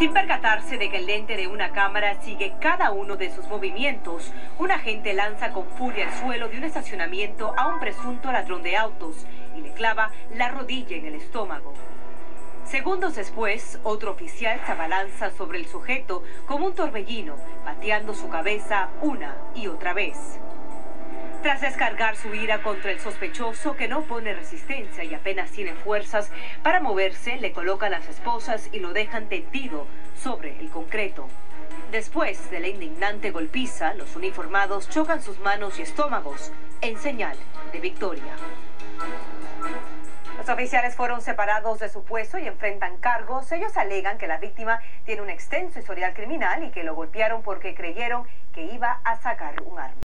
Sin percatarse de que el lente de una cámara sigue cada uno de sus movimientos, un agente lanza con furia al suelo de un estacionamiento a un presunto ladrón de autos y le clava la rodilla en el estómago. Segundos después, otro oficial se abalanza sobre el sujeto como un torbellino, pateando su cabeza una y otra vez. Tras descargar su ira contra el sospechoso, que no pone resistencia y apenas tiene fuerzas para moverse, le colocan las esposas y lo dejan tendido sobre el concreto. Después de la indignante golpiza, los uniformados chocan sus manos y estómagos en señal de victoria. Los oficiales fueron separados de su puesto y enfrentan cargos. Ellos alegan que la víctima tiene un extenso historial criminal y que lo golpearon porque creyeron que iba a sacar un arma.